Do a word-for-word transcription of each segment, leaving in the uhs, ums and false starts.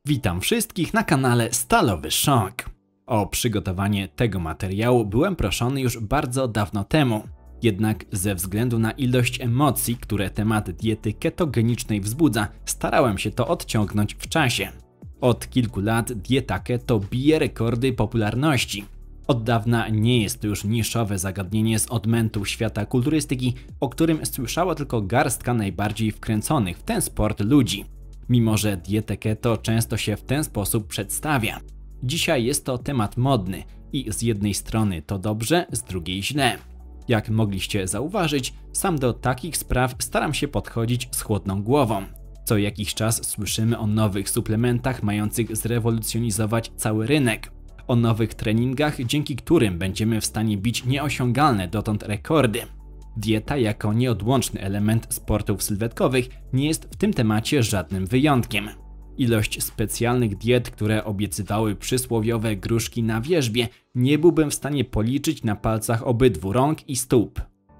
Witam wszystkich na kanale Stalowy Szok. O przygotowanie tego materiału byłem proszony już bardzo dawno temu. Jednak ze względu na ilość emocji, które temat diety ketogenicznej wzbudza, starałem się to odciągnąć w czasie. Od kilku lat dieta keto bije rekordy popularności. Od dawna nie jest to już niszowe zagadnienie z odmętu świata kulturystyki, o którym słyszała tylko garstka najbardziej wkręconych w ten sport ludzi. Mimo że dietę keto często się w ten sposób przedstawia. Dzisiaj jest to temat modny i z jednej strony to dobrze, z drugiej źle. Jak mogliście zauważyć, sam do takich spraw staram się podchodzić z chłodną głową. Co jakiś czas słyszymy o nowych suplementach mających zrewolucjonizować cały rynek. O nowych treningach, dzięki którym będziemy w stanie bić nieosiągalne dotąd rekordy. Dieta jako nieodłączny element sportów sylwetkowych nie jest w tym temacie żadnym wyjątkiem. Ilość specjalnych diet, które obiecywały przysłowiowe gruszki na wierzbie, nie byłbym w stanie policzyć na palcach obydwu rąk i stóp.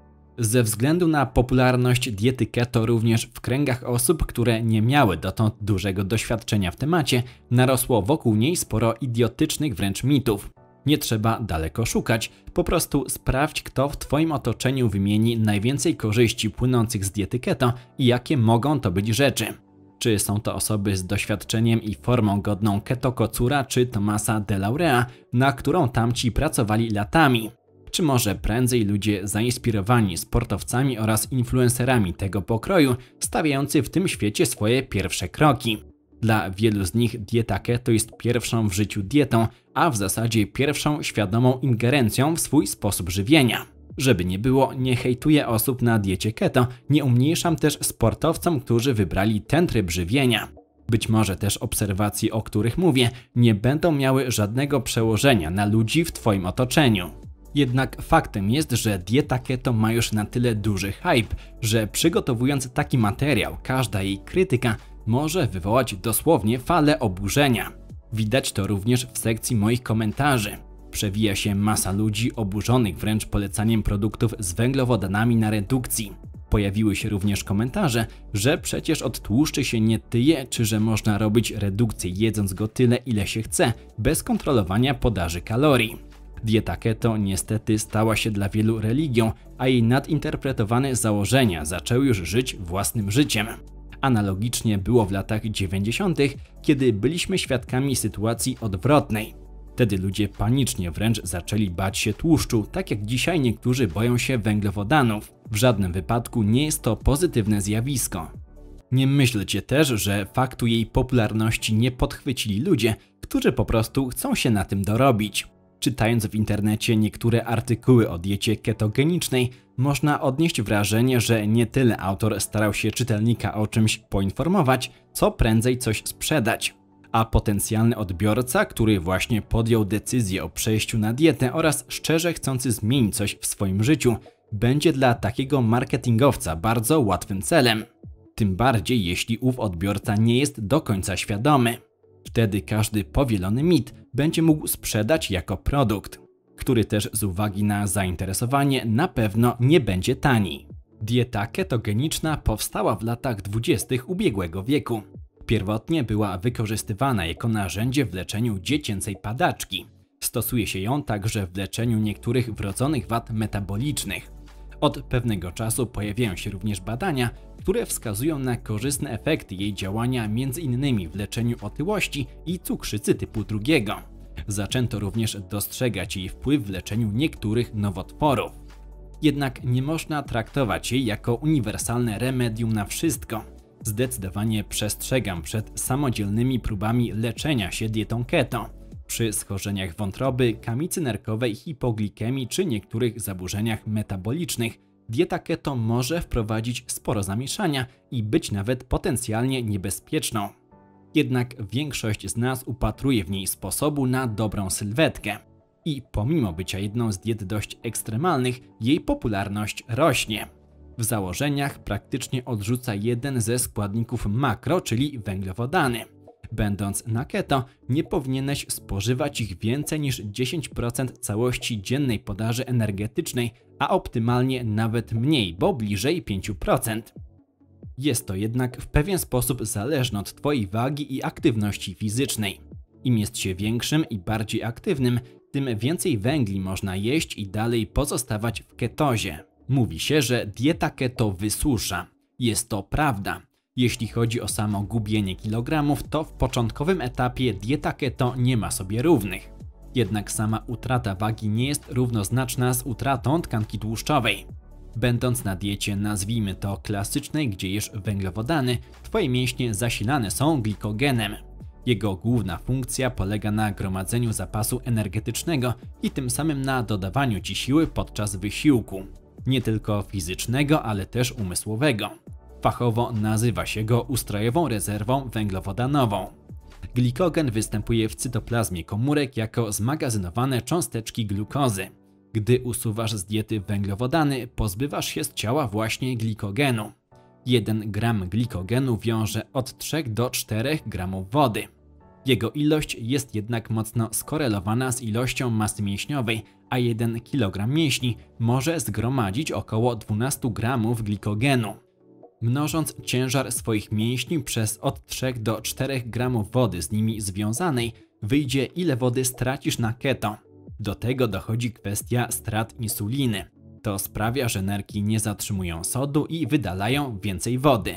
Ze względu na popularność diety keto również w kręgach osób, które nie miały dotąd dużego doświadczenia w temacie, narosło wokół niej sporo idiotycznych wręcz mitów. Nie trzeba daleko szukać, po prostu sprawdź, kto w Twoim otoczeniu wymieni najwięcej korzyści płynących z diety keto i jakie mogą to być rzeczy. Czy są to osoby z doświadczeniem i formą godną Keto Kocura czy Tomasa de Laurea, na którą tamci pracowali latami? Czy może prędzej ludzie zainspirowani sportowcami oraz influencerami tego pokroju, stawiający w tym świecie swoje pierwsze kroki? Dla wielu z nich dieta keto jest pierwszą w życiu dietą, a w zasadzie pierwszą świadomą ingerencją w swój sposób żywienia. Żeby nie było, nie hejtuję osób na diecie keto, nie umniejszam też sportowcom, którzy wybrali ten tryb żywienia. Być może też obserwacje, o których mówię, nie będą miały żadnego przełożenia na ludzi w Twoim otoczeniu. Jednak faktem jest, że dieta keto ma już na tyle duży hype, że przygotowując taki materiał, każda jej krytyka może wywołać dosłownie falę oburzenia. Widać to również w sekcji moich komentarzy. Przewija się masa ludzi oburzonych wręcz polecaniem produktów z węglowodanami na redukcji. Pojawiły się również komentarze, że przecież od tłuszczy się nie tyje, czy że można robić redukcję jedząc go tyle, ile się chce, bez kontrolowania podaży kalorii. Dieta keto niestety stała się dla wielu religią, a jej nadinterpretowane założenia zaczęły już żyć własnym życiem. Analogicznie było w latach dziewięćdziesiątych, kiedy byliśmy świadkami sytuacji odwrotnej. Wtedy ludzie panicznie wręcz zaczęli bać się tłuszczu, tak jak dzisiaj niektórzy boją się węglowodanów. W żadnym wypadku nie jest to pozytywne zjawisko. Nie myślcie też, że faktu jej popularności nie podchwycili ludzie, którzy po prostu chcą się na tym dorobić. Czytając w internecie niektóre artykuły o diecie ketogenicznej, można odnieść wrażenie, że nie tyle autor starał się czytelnika o czymś poinformować, co prędzej coś sprzedać. A potencjalny odbiorca, który właśnie podjął decyzję o przejściu na dietę oraz szczerze chcący zmienić coś w swoim życiu, będzie dla takiego marketingowca bardzo łatwym celem. Tym bardziej jeśli ów odbiorca nie jest do końca świadomy. Wtedy każdy powielony mit będzie mógł sprzedać jako produkt, który też z uwagi na zainteresowanie na pewno nie będzie tani. Dieta ketogeniczna powstała w latach dwudziestych ubiegłego wieku. Pierwotnie była wykorzystywana jako narzędzie w leczeniu dziecięcej padaczki. Stosuje się ją także w leczeniu niektórych wrodzonych wad metabolicznych. Od pewnego czasu pojawiają się również badania, które wskazują na korzystne efekty jej działania między innymi w leczeniu otyłości i cukrzycy typu drugiego. Zaczęto również dostrzegać jej wpływ w leczeniu niektórych nowotworów. Jednak nie można traktować jej jako uniwersalne remedium na wszystko. Zdecydowanie przestrzegam przed samodzielnymi próbami leczenia się dietą keto. Przy schorzeniach wątroby, kamicy nerkowej, hipoglikemii czy niektórych zaburzeniach metabolicznych dieta keto może wprowadzić sporo zamieszania i być nawet potencjalnie niebezpieczną. Jednak większość z nas upatruje w niej sposobu na dobrą sylwetkę. I pomimo bycia jedną z diet dość ekstremalnych, jej popularność rośnie. W założeniach praktycznie odrzuca jeden ze składników makro, czyli węglowodany. Będąc na keto, nie powinieneś spożywać ich więcej niż dziesięć procent całości dziennej podaży energetycznej, a optymalnie nawet mniej, bo bliżej pięć procent. Jest to jednak w pewien sposób zależne od Twojej wagi i aktywności fizycznej. Im jest się większym i bardziej aktywnym, tym więcej węgli można jeść i dalej pozostawać w ketozie. Mówi się, że dieta keto wysusza. Jest to prawda. Jeśli chodzi o samo gubienie kilogramów, to w początkowym etapie dieta keto nie ma sobie równych. Jednak sama utrata wagi nie jest równoznaczna z utratą tkanki tłuszczowej. Będąc na diecie, nazwijmy to klasycznej, gdzie jesz węglowodany, Twoje mięśnie zasilane są glikogenem. Jego główna funkcja polega na gromadzeniu zapasu energetycznego i tym samym na dodawaniu Ci siły podczas wysiłku. Nie tylko fizycznego, ale też umysłowego. Fachowo nazywa się go ustrojową rezerwą węglowodanową. Glikogen występuje w cytoplazmie komórek jako zmagazynowane cząsteczki glukozy. Gdy usuwasz z diety węglowodany, pozbywasz się z ciała właśnie glikogenu. jeden gram glikogenu wiąże od trzech do czterech gramów wody. Jego ilość jest jednak mocno skorelowana z ilością masy mięśniowej, a jeden kilogram mięśni może zgromadzić około dwanaście gramów glikogenu. Mnożąc ciężar swoich mięśni przez od trzech do czterech gramów wody z nimi związanej, wyjdzie, ile wody stracisz na keto. Do tego dochodzi kwestia strat insuliny. To sprawia, że nerki nie zatrzymują sodu i wydalają więcej wody.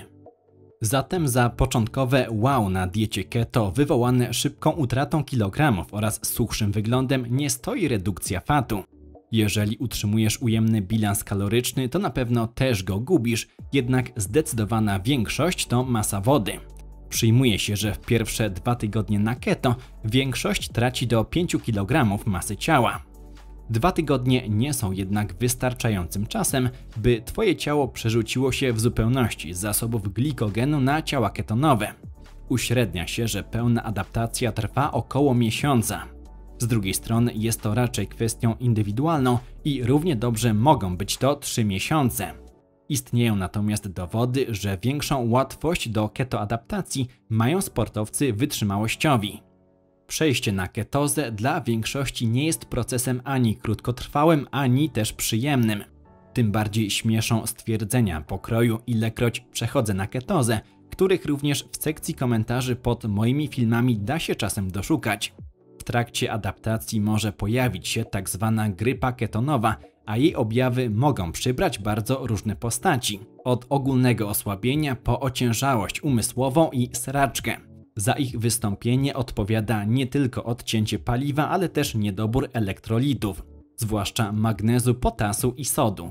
Zatem za początkowe wow na diecie keto wywołane szybką utratą kilogramów oraz suchszym wyglądem nie stoi redukcja fatu. Jeżeli utrzymujesz ujemny bilans kaloryczny, to na pewno też go gubisz, jednak zdecydowana większość to masa wody. Przyjmuje się, że w pierwsze dwa tygodnie na keto większość traci do pięciu kilogramów masy ciała. Dwa tygodnie nie są jednak wystarczającym czasem, by Twoje ciało przerzuciło się w zupełności z zasobów glikogenu na ciała ketonowe. Uśrednia się, że pełna adaptacja trwa około miesiąca. Z drugiej strony jest to raczej kwestią indywidualną i równie dobrze mogą być to trzy miesiące. Istnieją natomiast dowody, że większą łatwość do ketoadaptacji mają sportowcy wytrzymałościowi. Przejście na ketozę dla większości nie jest procesem ani krótkotrwałym, ani też przyjemnym. Tym bardziej śmieszą stwierdzenia pokroju ilekroć przechodzę na ketozę, których również w sekcji komentarzy pod moimi filmami da się czasem doszukać. W trakcie adaptacji może pojawić się tak zwana grypa ketonowa, a jej objawy mogą przybrać bardzo różne postaci. Od ogólnego osłabienia po ociężałość umysłową i sraczkę. Za ich wystąpienie odpowiada nie tylko odcięcie paliwa, ale też niedobór elektrolitów, zwłaszcza magnezu, potasu i sodu.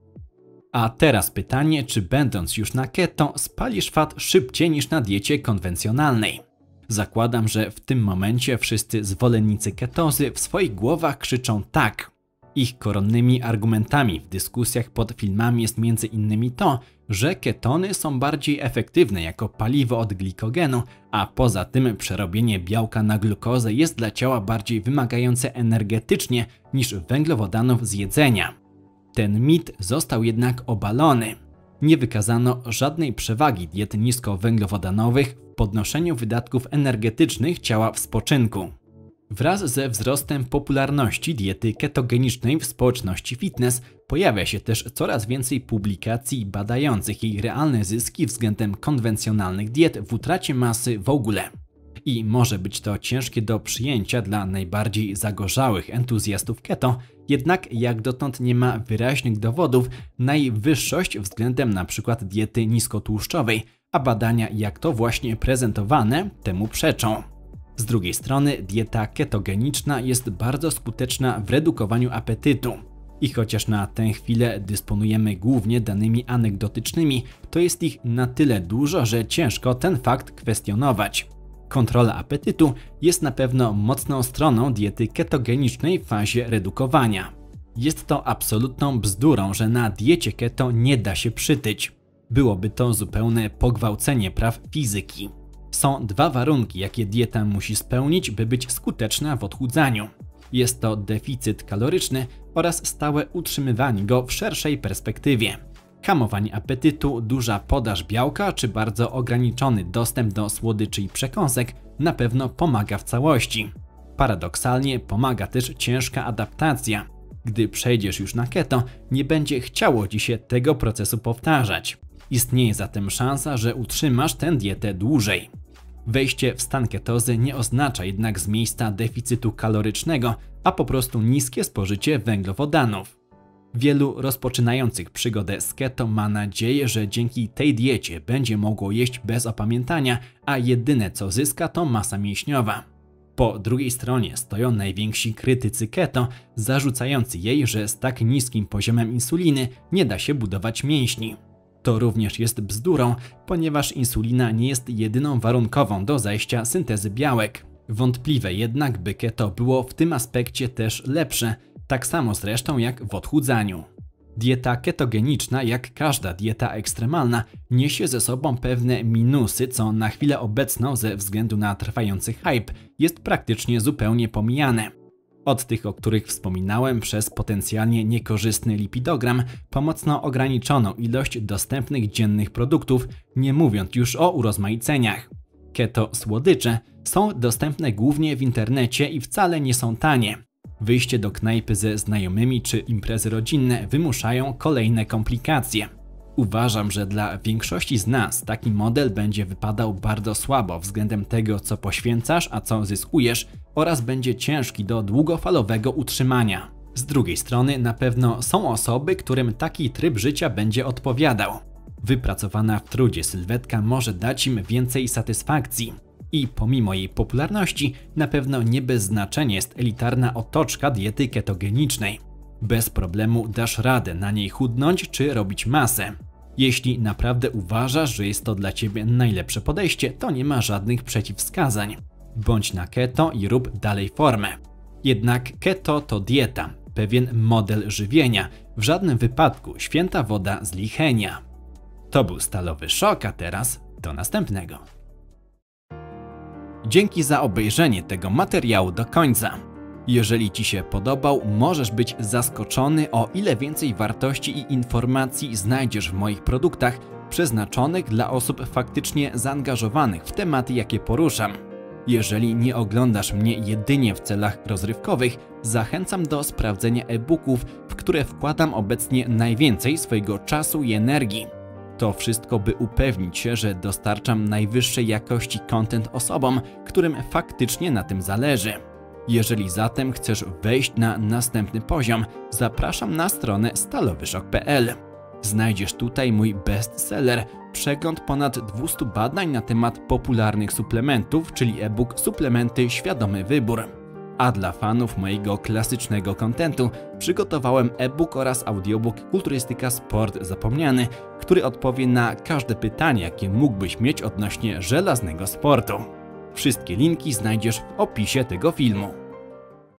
A teraz pytanie, czy będąc już na keto spalisz fat szybciej niż na diecie konwencjonalnej? Zakładam, że w tym momencie wszyscy zwolennicy ketozy w swoich głowach krzyczą tak. Ich koronnymi argumentami w dyskusjach pod filmami jest między innymi to, że ketony są bardziej efektywne jako paliwo od glikogenu, a poza tym przerobienie białka na glukozę jest dla ciała bardziej wymagające energetycznie niż węglowodanów z jedzenia. Ten mit został jednak obalony. Nie wykazano żadnej przewagi diet niskowęglowodanowych w podnoszeniu wydatków energetycznych ciała w spoczynku. Wraz ze wzrostem popularności diety ketogenicznej w społeczności fitness pojawia się też coraz więcej publikacji badających jej realne zyski względem konwencjonalnych diet w utracie masy w ogóle. I może być to ciężkie do przyjęcia dla najbardziej zagorzałych entuzjastów keto, jednak jak dotąd nie ma wyraźnych dowodów na jej wyższość względem np. diety niskotłuszczowej, a badania jak to właśnie prezentowane temu przeczą. Z drugiej strony dieta ketogeniczna jest bardzo skuteczna w redukowaniu apetytu. I chociaż na tę chwilę dysponujemy głównie danymi anegdotycznymi, to jest ich na tyle dużo, że ciężko ten fakt kwestionować. Kontrola apetytu jest na pewno mocną stroną diety ketogenicznej w fazie redukowania. Jest to absolutną bzdurą, że na diecie keto nie da się przytyć. Byłoby to zupełne pogwałcenie praw fizyki. Są dwa warunki, jakie dieta musi spełnić, by być skuteczna w odchudzaniu. Jest to deficyt kaloryczny oraz stałe utrzymywanie go w szerszej perspektywie. Hamowanie apetytu, duża podaż białka czy bardzo ograniczony dostęp do słodyczy i przekąsek na pewno pomaga w całości. Paradoksalnie pomaga też ciężka adaptacja. Gdy przejdziesz już na keto, nie będzie chciało Ci się tego procesu powtarzać. Istnieje zatem szansa, że utrzymasz tę dietę dłużej. Wejście w stan ketozy nie oznacza jednak z miejsca deficytu kalorycznego, a po prostu niskie spożycie węglowodanów. Wielu rozpoczynających przygodę z keto ma nadzieję, że dzięki tej diecie będzie mogło jeść bez opamiętania, a jedyne co zyska to masa mięśniowa. Po drugiej stronie stoją najwięksi krytycy keto, zarzucający jej, że z tak niskim poziomem insuliny nie da się budować mięśni. To również jest bzdurą, ponieważ insulina nie jest jedyną warunkową do zajścia syntezy białek. Wątpliwe jednak, by keto było w tym aspekcie też lepsze, tak samo zresztą jak w odchudzaniu. Dieta ketogeniczna, jak każda dieta ekstremalna, niesie ze sobą pewne minusy, co na chwilę obecną ze względu na trwający hype jest praktycznie zupełnie pomijane. Od tych, o których wspominałem, przez potencjalnie niekorzystny lipidogram, po mocno ograniczoną ilość dostępnych dziennych produktów, nie mówiąc już o urozmaiceniach. Keto słodycze są dostępne głównie w internecie i wcale nie są tanie. Wyjście do knajpy ze znajomymi czy imprezy rodzinne wymuszają kolejne komplikacje. Uważam, że dla większości z nas taki model będzie wypadał bardzo słabo względem tego, co poświęcasz, a co zyskujesz, oraz będzie ciężki do długofalowego utrzymania. Z drugiej strony na pewno są osoby, którym taki tryb życia będzie odpowiadał. Wypracowana w trudzie sylwetka może dać im więcej satysfakcji. I pomimo jej popularności, na pewno nie bez znaczenia jest elitarna otoczka diety ketogenicznej. Bez problemu dasz radę na niej chudnąć czy robić masę. Jeśli naprawdę uważasz, że jest to dla Ciebie najlepsze podejście, to nie ma żadnych przeciwwskazań. Bądź na keto i rób dalej formę. Jednak keto to dieta, pewien model żywienia, w żadnym wypadku święta woda z Lichenia. To był Stalowy Szok, a teraz do następnego. Dzięki za obejrzenie tego materiału do końca. Jeżeli Ci się podobał, możesz być zaskoczony, o ile więcej wartości i informacji znajdziesz w moich produktach przeznaczonych dla osób faktycznie zaangażowanych w tematy, jakie poruszam. Jeżeli nie oglądasz mnie jedynie w celach rozrywkowych, zachęcam do sprawdzenia e-booków, w które wkładam obecnie najwięcej swojego czasu i energii. To wszystko, by upewnić się, że dostarczam najwyższej jakości content osobom, którym faktycznie na tym zależy. Jeżeli zatem chcesz wejść na następny poziom, zapraszam na stronę stalowy szok kropka p l. Znajdziesz tutaj mój bestseller, przegląd ponad dwustu badań na temat popularnych suplementów, czyli e-book Suplementy Świadomy Wybór. A dla fanów mojego klasycznego kontentu przygotowałem e-book oraz audiobook Kulturystyka Sport Zapomniany, który odpowie na każde pytanie, jakie mógłbyś mieć odnośnie żelaznego sportu. Wszystkie linki znajdziesz w opisie tego filmu.